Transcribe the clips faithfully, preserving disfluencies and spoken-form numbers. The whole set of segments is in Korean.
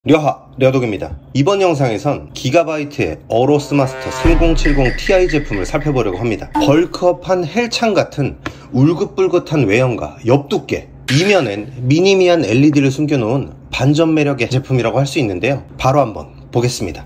려하 려독입니다. 이번 영상에선 기가바이트의 어로스 마스터 삼공칠공 티아이 제품을 살펴보려고 합니다. 벌크업한 헬창 같은 울긋불긋한 외형과 옆두께, 이면엔 미니미한 엘이디를 숨겨놓은 반전 매력의 제품이라고 할 수 있는데요. 바로 한번 보겠습니다.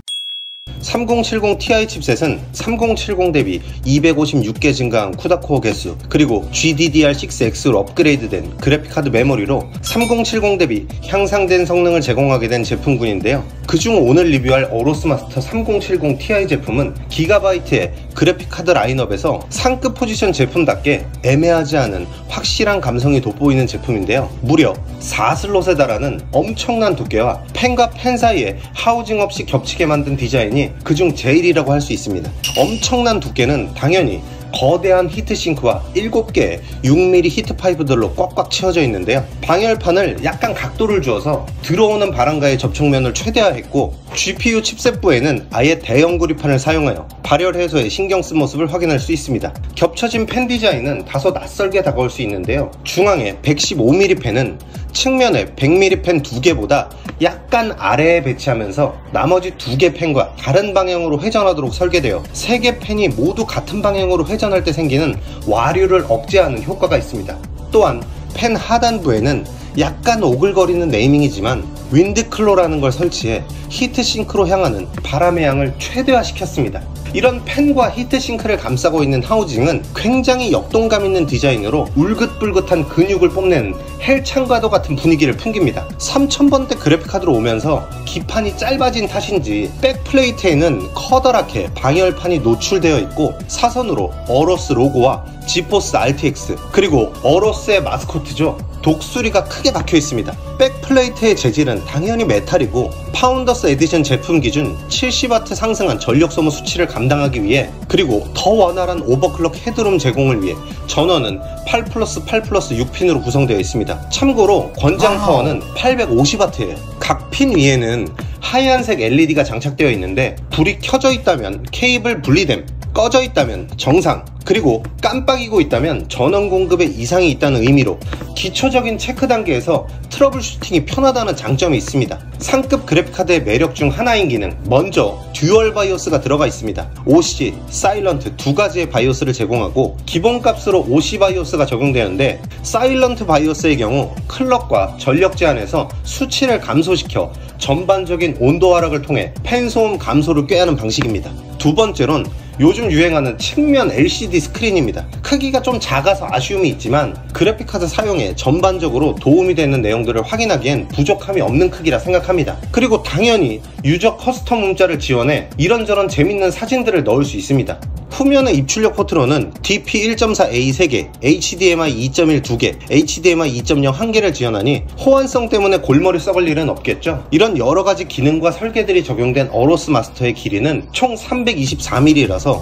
삼공칠공 티아이 칩셋은 삼공칠공 대비 이백오십육 개 증가한 쿠다코어 개수, 그리고 지디디알 식스 엑스로 업그레이드된 그래픽카드 메모리로 삼공칠공 대비 향상된 성능을 제공하게 된 제품군인데요. 그중 오늘 리뷰할 어로스 마스터 삼공칠공 티아이 제품은 기가바이트의 그래픽카드 라인업에서 상급 포지션 제품답게 애매하지 않은 확실한 감성이 돋보이는 제품인데요. 무려 사 슬롯에 달하는 엄청난 두께와 펜과 펜 사이에 하우징 없이 겹치게 만든 디자인이 그중 제일이라고 할 수 있습니다. 엄청난 두께는 당연히 거대한 히트싱크와 일곱 개의 육 밀리미터 히트파이프들로 꽉꽉 채워져 있는데요. 방열판을 약간 각도를 주어서 들어오는 바람과의 접촉면을 최대화했고, 지피유 칩셋부에는 아예 대형 구리판을 사용하여 발열 해소에 신경 쓴 모습을 확인할 수 있습니다. 겹쳐진 펜 디자인은 다소 낯설게 다가올 수 있는데요. 중앙에 백십오 밀리미터 펜은 측면에 백 밀리미터 펜 두 개보다 약간 아래에 배치하면서 나머지 두 개 펜과 다른 방향으로 회전하도록 설계되어 세 개 펜이 모두 같은 방향으로 회전할 때 생기는 와류를 억제하는 효과가 있습니다. 또한 펜 하단부에는 약간 오글거리는 네이밍이지만 윈드클로라는 걸 설치해 히트싱크로 향하는 바람의 양을 최대화시켰습니다. 이런 펜과 히트싱크를 감싸고 있는 하우징은 굉장히 역동감 있는 디자인으로 울긋불긋한 근육을 뽐내는 헬창과도 같은 분위기를 풍깁니다. 삼천 번대 그래픽카드로 오면서 기판이 짧아진 탓인지 백플레이트에는 커다랗게 방열판이 노출되어 있고, 사선으로 어로스 로고와 지포스 알티엑스, 그리고 어로스의 마스코트죠, 독수리가 크게 박혀 있습니다. 백플레이트의 재질은 당연히 메탈이고, 파운더스 에디션 제품 기준 칠십 와트 상승한 전력 소모 수치를 감당하기 위해, 그리고 더 원활한 오버클럭 헤드룸 제공을 위해 전원은 팔 플러스 팔 플러스 육 핀으로 구성되어 있습니다. 참고로 권장 파워는 팔백오십 와트예요. 각 핀 위에는 하얀색 엘이디가 장착되어 있는데, 불이 켜져 있다면 케이블 분리됨, 꺼져 있다면 정상, 그리고 깜빡이고 있다면 전원 공급에 이상이 있다는 의미로 기초적인 체크 단계에서 트러블 슈팅이 편하다는 장점이 있습니다. 상급 그래픽카드의 매력 중 하나인 기능, 먼저 듀얼 바이오스가 들어가 있습니다. 오씨, 사일런트 두 가지의 바이오스를 제공하고, 기본값으로 오씨 바이오스가 적용되는데, 사일런트 바이오스의 경우 클럭과 전력 제한에서 수치를 감소시켜 전반적인 온도 하락을 통해 펜 소음 감소를 꾀하는 방식입니다. 두 번째론 요즘 유행하는 측면 엘시디 스크린입니다. 크기가 좀 작아서 아쉬움이 있지만 그래픽카드 사용에 전반적으로 도움이 되는 내용들을 확인하기엔 부족함이 없는 크기라 생각합니다. 그리고 당연히 유저 커스텀 문자를 지원해 이런저런 재밌는 사진들을 넣을 수 있습니다. 후면의 입출력 포트로는 디피 일 점 사 에이 세 개, 에이치디엠아이 이 점 일 두 개, 에이치디엠아이 이 점 영 한 개를 지원하니 호환성 때문에 골머리 썩을 일은 없겠죠. 이런 여러가지 기능과 설계들이 적용된 어로스 마스터의 길이는 총 삼백이십사 밀리미터라서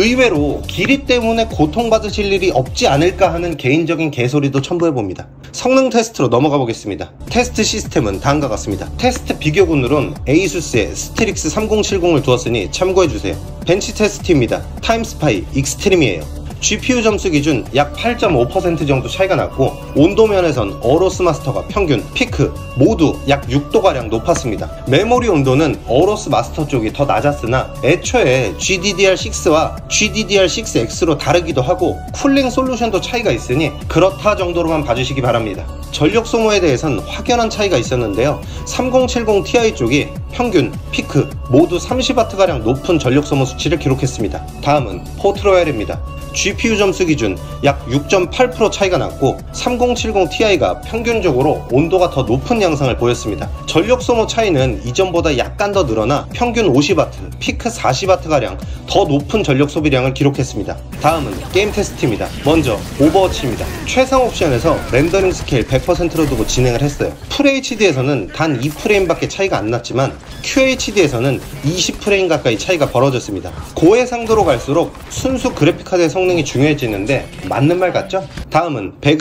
의외로 길이 때문에 고통받으실 일이 없지 않을까 하는 개인적인 개소리도 첨부해봅니다. 성능 테스트로 넘어가 보겠습니다. 테스트 시스템은 다음과 같습니다. 테스트 비교군으론 에이수스의 스트릭스 삼공칠공을 두었으니 참고해주세요. 벤치 테스트입니다. 타임스파이 익스트림이에요. 지피유 점수 기준 약 팔 점 오 퍼센트 정도 차이가 났고, 온도면에선 어로스 마스터가 평균, 피크 모두 약 육 도가량 높았습니다. 메모리 온도는 어로스 마스터 쪽이 더 낮았으나 애초에 지디디알 식스와 지디디알 식스 엑스로 다르기도 하고 쿨링 솔루션도 차이가 있으니 그렇다 정도로만 봐주시기 바랍니다. 전력 소모에 대해선 확연한 차이가 있었는데요. 삼공칠공 티아이 쪽이 평균, 피크 모두 삼십 와트가량 높은 전력 소모 수치를 기록했습니다. 다음은 포트로얄입니다. 지피유 점수 기준 약 육 점 팔 퍼센트 차이가 났고, 삼공칠공 티아이가 평균적으로 온도가 더 높은 양상을 보였습니다. 전력 소모 차이는 이전보다 약간 더 늘어나 평균 오십 와트, 피크 사십 와트가량 더 높은 전력 소비량을 기록했습니다. 다음은 게임 테스트입니다. 먼저 오버워치입니다. 최상 옵션에서 렌더링 스케일 백 퍼센트로 두고 진행을 했어요. 풀에이치디에서는 단 이 프레임밖에 차이가 안 났지만 큐에이치디에서는 이십 프레임 가까이 차이가 벌어졌습니다. 고해상도로 갈수록 순수 그래픽카드의 성능이 중요해지는데 맞는 말 같죠? 다음은 배그입니다.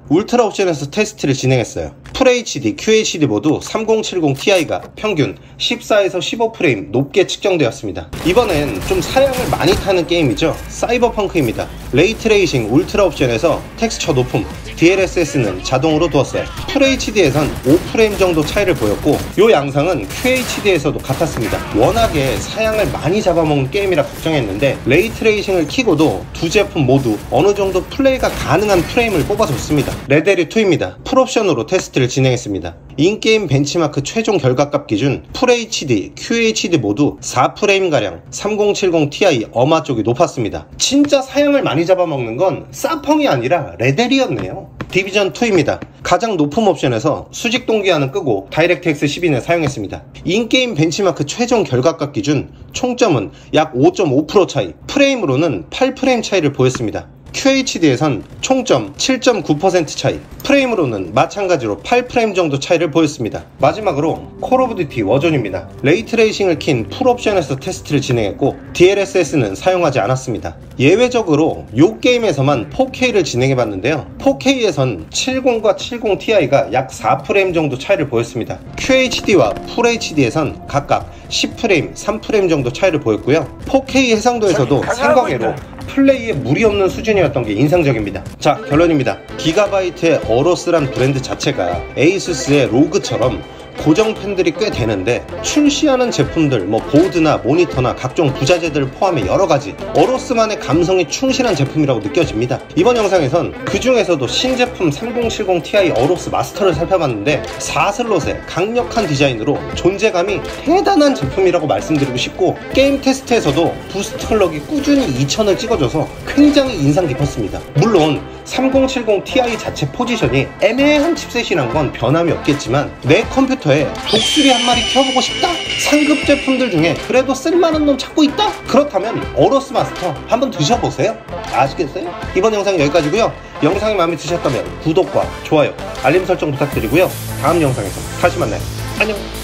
울트라 옵션에서 테스트를 진행했어요. 풀에이치디, 큐에이치디 모두 삼공칠공 티아이가 평균 십사에서 십오 프레임 높게 측정되었습니다. 이번엔 좀 사양을 많이 타는 게임이죠. 사이버펑크입니다. 레이트레이싱 울트라 옵션에서 텍스처 높음, 디엘에스에스는 자동으로 두었어요. 풀에이치디에선 오 프레임 정도 차이를 보였고 요 양상은 큐에이치디에서도 같았습니다. 워낙에 사양을 많이 잡아먹는 게임이라 걱정했는데 레이트레이싱을 키고도 두 제품 모두 어느 정도 플레이가 가능한 프레임을 뽑아줬습니다. 레데리이입니다. 풀옵션으로 테스트를 진행했습니다. 인게임 벤치마크 최종 결과값 기준 풀에이치디, 큐에이치디 모두 사 프레임가량 삼공칠공 티아이 어마 쪽이 높았습니다. 진짜 사양을 많이 잡아먹는 건 사펑이 아니라 레데리였네요. 디비전이입니다. 가장 높은 옵션에서 수직 동기화는 끄고 다이렉트엑스 십인을 사용했습니다. 인게임 벤치마크 최종 결과값 기준 총점은 약 오 점 오 퍼센트 차이, 프레임으로는 팔 프레임 차이를 보였습니다. 큐에이치디에선 총점 칠 점 구 퍼센트 차이, 프레임으로는 마찬가지로 팔 프레임 정도 차이를 보였습니다. 마지막으로 콜 오브 듀티 워존입니다. 레이트레이싱을 킨 풀옵션에서 테스트를 진행했고 디엘에스에스는 사용하지 않았습니다. 예외적으로 이 게임에서만 포케이를 진행해봤는데요. 포케이에선 칠십과 칠십 티아이가 약 사 프레임 정도 차이를 보였습니다. 큐에이치디와 풀에이치디에선 각각 십 프레임, 삼 프레임 정도 차이를 보였고요. 포케이 해상도에서도 상광회로 플레이에 무리 없는 수준이었던 게 인상적입니다. 자, 결론입니다. 기가바이트의 어로스란 브랜드 자체가 에이수스의 로그처럼 고정 팬들이 꽤 되는데 출시하는 제품들 뭐 보드나 모니터나 각종 부자재들을 포함해 여러가지 어로스만의 감성이 충실한 제품이라고 느껴집니다. 이번 영상에선 그 중에서도 신제품 삼공칠공 티아이 어로스 마스터를 살펴봤는데 사 슬롯의 강력한 디자인으로 존재감이 대단한 제품이라고 말씀드리고 싶고 게임 테스트에서도 부스트 클럭이 꾸준히 이천을 찍어줘서 굉장히 인상 깊었습니다. 물론 삼공칠공 티아이 자체 포지션이 애매한 칩셋이란 건 변함이 없겠지만 내 컴퓨터에 독수리 한 마리 키워보고 싶다? 상급 제품들 중에 그래도 쓸만한 놈 찾고 있다? 그렇다면 어로스 마스터 한번 드셔보세요. 아시겠어요? 이번 영상 여기까지고요. 영상이 마음에 드셨다면 구독과 좋아요, 알림 설정 부탁드리고요. 다음 영상에서 다시 만나요. 안녕.